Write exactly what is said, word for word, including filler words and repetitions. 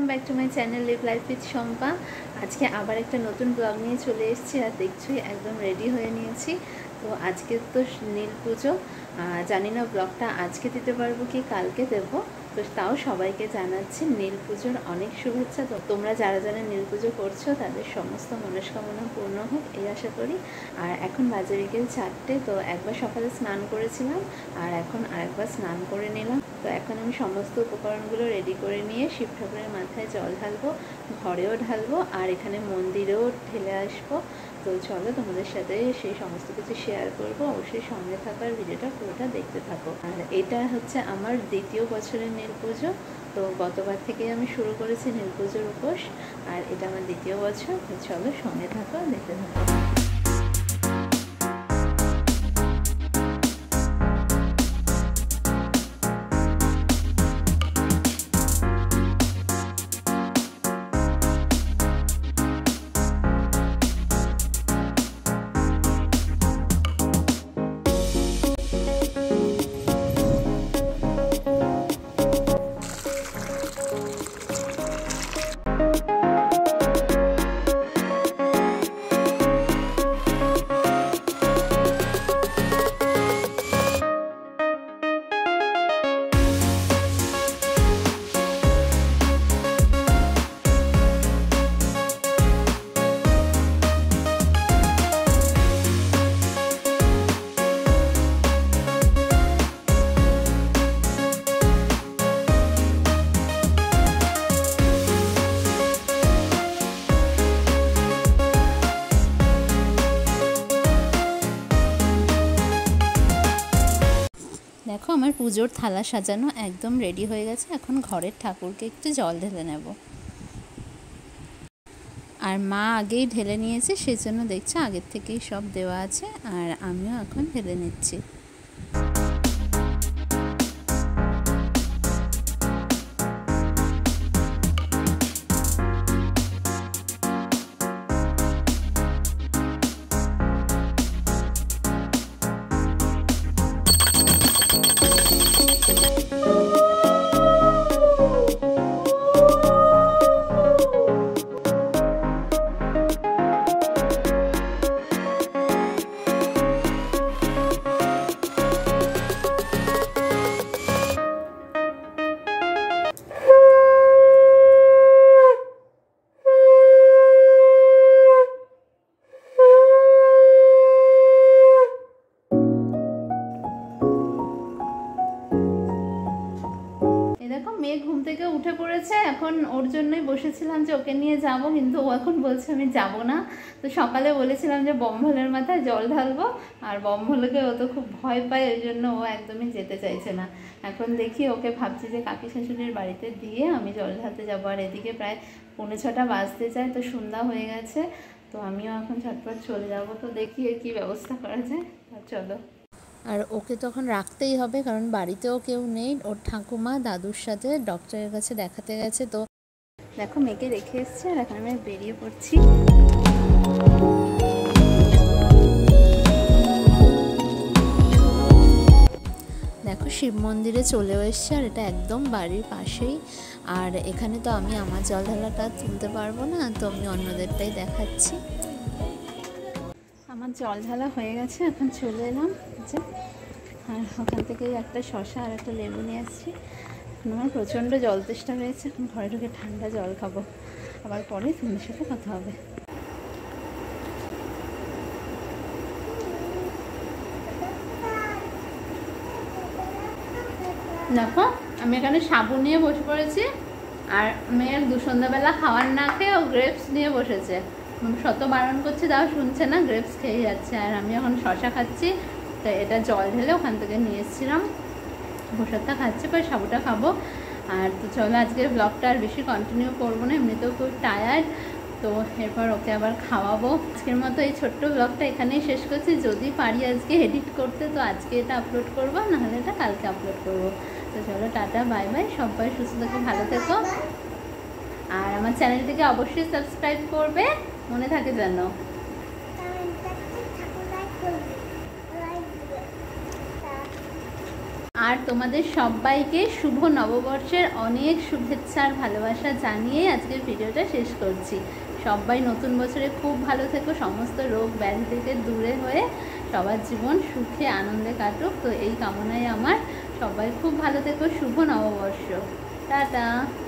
Back to my channel live life with Shampa. আজকে আবার একটা নতুন ব্লগ নিয়ে চলে এসেছি আর দেখছি একদম রেডি হয়ে নিয়েছি। তো আজকে তো নীল পুজো, জানি না ব্লগটা আজকে দিতে পারবো কি কালকে দেবো, তো তাও সবাইকে জানাচ্ছি নীল পুজোর অনেক শুভেচ্ছা। তো তোমরা যারা যারা নীল পুজো করছো তাদের সমস্ত মনস্কামনা পূর্ণ হোক এই আশা করি। আর এখন বাজে বিকেল চারটে, তো একবার সকালে স্নান করেছিলাম আর এখন আরেকবার স্নান করে নিলাম। তো এখন আমি সমস্ত উপকরণগুলো রেডি করে নিয়ে শিব ঠাকুরের মাথায় জল ঢালবো, ঘরেও ঢালবো আর এখানে মন্দিরেও ঢেলে আসবো। তো চলো তোমাদের সাথে সেই সমস্ত কিছু শেয়ার করবো, অবশ্যই সঙ্গে থাকার ভিডিওটা পুরোটা দেখতে থাকো। আর এটা হচ্ছে আমার দ্বিতীয় বছরের নীল পুজো। তো গতবার থেকেই আমি শুরু করেছি নীল পুজোর উপোস আর এটা আমার দ্বিতীয় বছর। তো চলো সঙ্গে থাকো, দেখতে থাকো। দেখো আমার পুজোর থালা সাজানো একদম রেডি হয়ে গেছে। এখন ঘরের ঠাকুরকে একটু জল ঢেলে নেব। আর মা আগেই ঢেলে নিয়েছে, সেই জন্য দেখছো আগের থেকেই সব দেওয়া আছে আর আমিও এখন ঢেলে নিচ্ছি। দেখো মেয়ে ঘুম থেকে উঠে পড়েছে, এখন ওর জন্যই বসেছিলাম যে ওকে নিয়ে যাব, কিন্তু ও এখন বলছে আমি যাব না। তো সকালে বলেছিলাম যে বম্ভলের মাথায় জল ঢালবো আর বম্ভলকে ও তো খুব ভয় পায়, ওই জন্য ও একদমই যেতে চাইছে না। এখন দেখি ওকে ভাবছি যে কাকি শাশুড়ির বাড়িতে দিয়ে আমি জল ঢালতে যাবো। আর এদিকে প্রায় পৌনে ছটা বাজতে যায়, তো সন্ধ্যা হয়ে গেছে। তো আমিও এখন ঝটপট চলে যাব। তো দেখি এর কী ব্যবস্থা করা যায়। চলো। আর ওকে তখন রাখতেই হবে, কারণ বাড়িতেও কেউ নেই, ওর ঠাকুমা দাদুর সাথে ডক্টরের কাছে দেখাতে গেছে। তো দেখো মেয়েকে রেখে এসছে আর এখন আমি বেরিয়ে পড়ছি। দেখো শিব মন্দিরে চলেও এসছে আর এটা একদম বাড়ির পাশেই। আর এখানে তো আমি আমার জল ঢালাটা তুলতে পারবো না, তো আমি অন্যদেরটাই দেখাচ্ছি। আমার জল ঢালা হয়ে গেছে, এখন চলে এলাম যে আর ওখান থেকে একটা শসা আর একটা লেবু নিয়ে আসছি। এখন আমার প্রচণ্ড জল তেষ্টা হয়েছে, এখন ঘরে ঢুকে ঠান্ডা জল খাবো, আবার পরে তোমাদের সাথে কথা হবে। দেখো আমি এখানে সাবু নিয়ে বসে পড়েছি আর মেয়ের দু সন্ধ্যাবেলা খাওয়ার না খেয়ে ও গ্রেপস নিয়ে বসেছে। শত বারণ করছে তাও শুনছে না, গ্রেপস খেয়ে যাচ্ছে। আর আমি এখন শসা খাচ্ছি, তো এটা জল ঢেলে ওখান থেকে নিয়ে এসেছিলাম, প্রসাদটা খাচ্ছি, পরে সাবুটা খাবো। আর তো চলো আজকের ব্লগটা আর বেশি কন্টিনিউ করবো না, এমনিতেও খুব টায়ার্ড। তো এরপর ওকে আবার খাওয়াবো। আজকের মতো এই ছোট্ট ব্লগটা এখানেই শেষ করছি। যদি পারি আজকে এডিট করতে তো আজকে এটা আপলোড করবো, নাহলে এটা কালকে আপলোড করবো। তো চলো টাটা, বাই বাই, সবাই সুস্থ থেকো, ভালো থেকো। আর আমার চ্যানেলটিকে অবশ্যই সাবস্ক্রাইব করবে, মনে থাকে যেন। আর তোমাদের সবাইকে শুভ নববর্ষের অনেক শুভেচ্ছা আর ভালোবাসা জানিয়ে আজকের ভিডিওটা শেষ করছি। সবাই নতুন বছরে খুব ভালো থেকো, সমস্ত রোগ ব্যাধি থেকে দূরে হয়ে সবার জীবন সুখে আনন্দে কাটুক। তো এই কামনায় আমার, সবাই খুব ভালো থেকো, শুভ নববর্ষ, টাটা।